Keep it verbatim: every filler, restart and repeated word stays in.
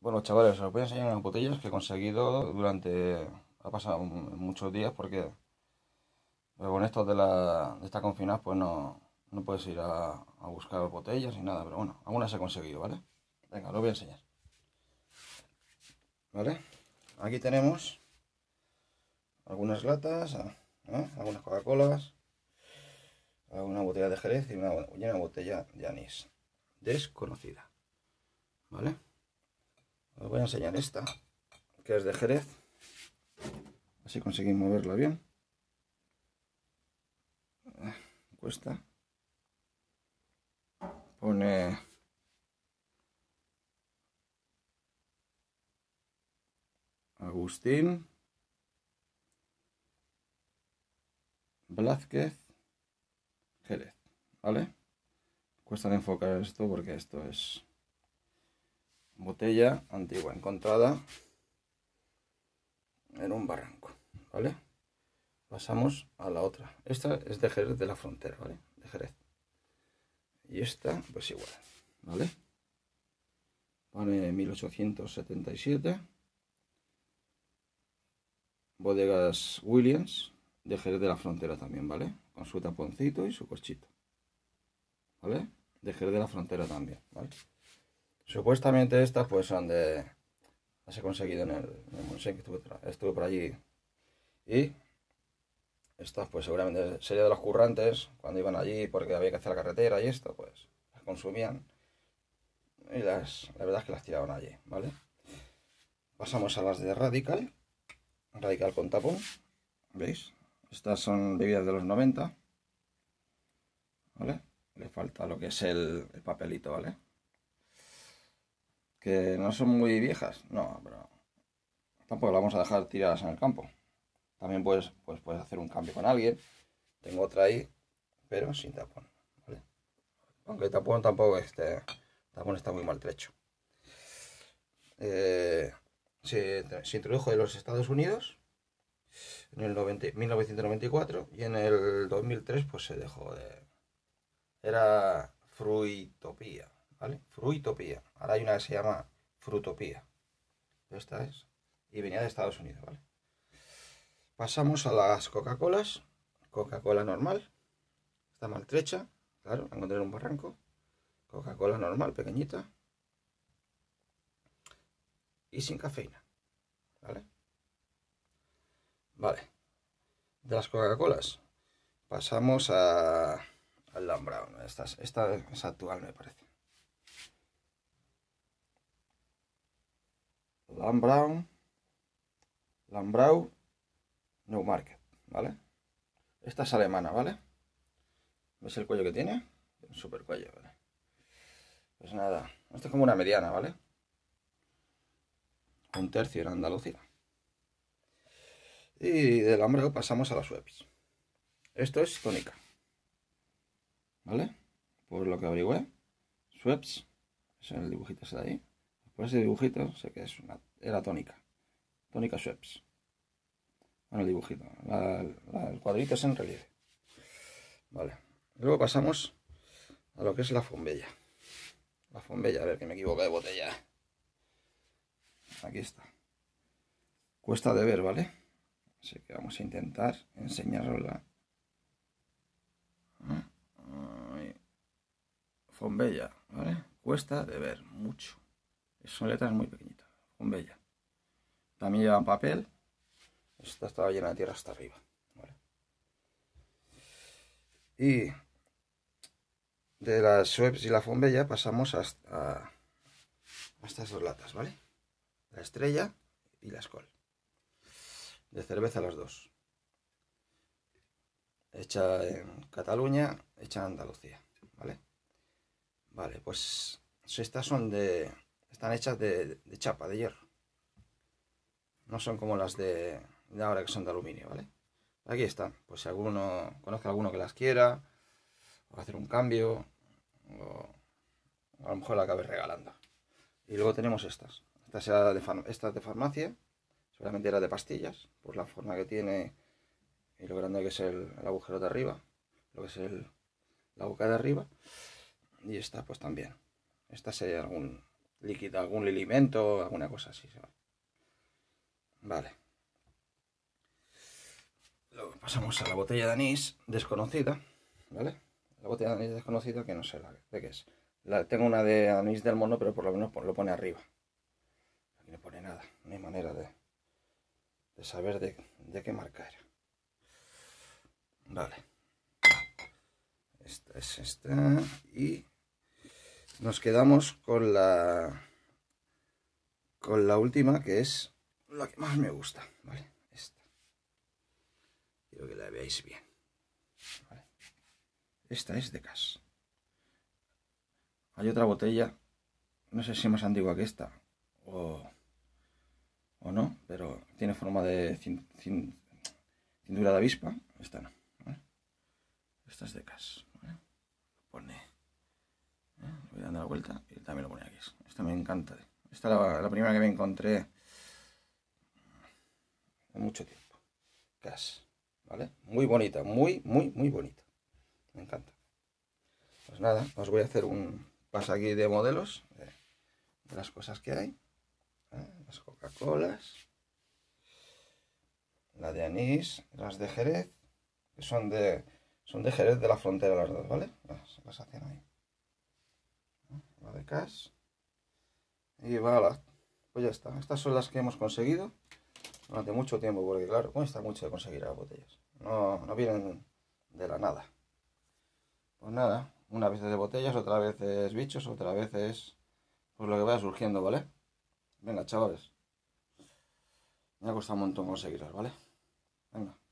Bueno, chavales, os voy a enseñar unas botellas que he conseguido durante... Ha pasado muchos días porque pero con esto de, la, de esta confinada pues no, no puedes ir a, a buscar botellas ni nada, pero bueno, algunas he conseguido, ¿vale? Venga, os lo voy a enseñar. ¿Vale? Aquí tenemos algunas latas, ¿eh? Algunas Coca-Colas, una botella de Jerez y una, y una botella de anís desconocida, ¿vale? Os voy a enseñar esta, que es de Jerez, así conseguimos verla bien. Cuesta, pone Agustín Blázquez Jerez, ¿vale? Cuesta de enfocar esto porque esto es botella antigua encontrada en un barranco, ¿vale? Pasamos a la otra. Esta es de Jerez de la Frontera, ¿vale? De Jerez. Y esta, pues igual, ¿vale? Pone mil ochocientos setenta y siete. Bodegas Williams, de Jerez de la Frontera también, ¿vale? Con su taponcito y su corchito, ¿vale? De Jerez de la Frontera también, ¿vale? Supuestamente estas pues son de... las he conseguido en el, en el Montseny, que estuve, estuve por allí. Y estas pues seguramente sería de los currantes cuando iban allí porque había que hacer la carretera y esto, pues las consumían. Y las, la verdad es que las tiraban allí, ¿vale? Pasamos a las de Radical. Radical con tapón, ¿veis? Estas son bebidas de los noventa, ¿vale? Le falta lo que es el, el papelito, ¿vale? Que no son muy viejas, no, pero tampoco las vamos a dejar tiradas en el campo. También puedes, pues, puedes hacer un cambio con alguien. Tengo otra ahí, pero sin tapón, ¿vale? Aunque el tapón tampoco este, el tapón está muy maltrecho. Eh, se, se introdujo en los Estados Unidos en el noventa, mil novecientos noventa y cuatro y en el dos mil tres pues se dejó de... Era Fruitopía, ¿vale? Fruitopía. Ahora hay una que se llama Frutopía. Esta es. Y venía de Estados Unidos, ¿vale? Pasamos a las Coca-Colas. Coca-Cola normal. Está maltrecha. Claro, la encontré en un barranco. Coca-Cola normal, pequeñita. Y sin cafeína. ¿Vale? Vale. De las Coca-Colas pasamos a... al Dan Brown. Esta, esta es actual, me parece. Dan Brown. Dan Brown Newmarket, ¿vale? Esta es alemana, ¿vale? ¿Ves el cuello que tiene? Un super cuello, ¿vale? Pues nada, esto es como una mediana, ¿vale? Un tercio en Andalucía. Y del hambre pasamos a las Schweppes. Esto es tónica, ¿vale? Por lo que averigüé, Schweppes, es el dibujito ese de ahí. Por ese dibujito sé que es una, era tónica. Tónica Schweppes. Bueno, el dibujito. La, la, el cuadrito es en relieve. Vale. Luego pasamos a lo que es la Fombella. La Fombella, a ver que me equivoco de botella. Aquí está. Cuesta de ver, ¿vale? Así que vamos a intentar enseñarosla. Fombella, ¿vale? Cuesta de ver mucho. Son letras muy pequeñitas. Fombella. También llevan papel. Esta estaba llena de tierra hasta arriba, ¿vale? Y de las Schweppes y la Fombella pasamos hasta a estas dos latas, ¿vale? La Estrella y la Skol. De cerveza las dos. Hecha en Cataluña, hecha en Andalucía, ¿vale? Vale, pues estas son de... están hechas de, de chapa, de hierro. No son como las de, de ahora que son de aluminio, ¿vale? Aquí están, pues si alguno conoce a alguno que las quiera, o hacer un cambio, o a lo mejor la acabe regalando. Y luego tenemos estas. Esta, sea de, esta es de farmacia, seguramente era de pastillas, por la forma que tiene y lo grande que es el, el agujero de arriba, lo que es el, la boca de arriba. Y esta pues también. Esta sería algún, líquido, algún alimento, alguna cosa así. ¿Vale? Vale. Luego pasamos a la botella de anís desconocida, ¿vale? La botella de anís desconocida que no sé la, de qué es. La, tengo una de anís del mono, pero por lo menos lo pone arriba. Aquí no pone nada, no hay manera de, de saber de, de qué marca era. Vale. Esta es esta. Y nos quedamos con la con la última, que es la que más me gusta, ¿vale? Esta. Quiero que la veáis bien. ¿Vale? Esta es de Cass. Hay otra botella, no sé si es más antigua que esta o, o no, pero tiene forma de cin, cin, cintura de avispa. Esta no, ¿vale? Esta es de Cass, ¿vale? Pone, ¿eh? Voy dando la vuelta y también lo pone aquí. Esta me encanta. Esta es la, la primera que me encontré en mucho tiempo. Cass, ¿vale? Muy bonita, muy, muy, muy bonita. Me encanta. Pues nada, os voy a hacer un paso aquí de modelos de, de las cosas que hay. ¿Eh? Las Coca-Colas, la de anís, las de Jerez, que son de son de Jerez de la Frontera las dos, ¿vale? Las, las hacen ahí. ¿Eh? La de Cass. Y voilà, pues ya está. Estas son las que hemos conseguido durante mucho tiempo, porque claro, cuesta mucho de conseguir las botellas. No, no vienen de la nada. Pues nada, una vez es de botellas, otra vez es bichos, otra vez es pues lo que vaya surgiendo, ¿vale? Venga, chavales. Me ha costado un montón conseguirlas, ¿vale? Venga.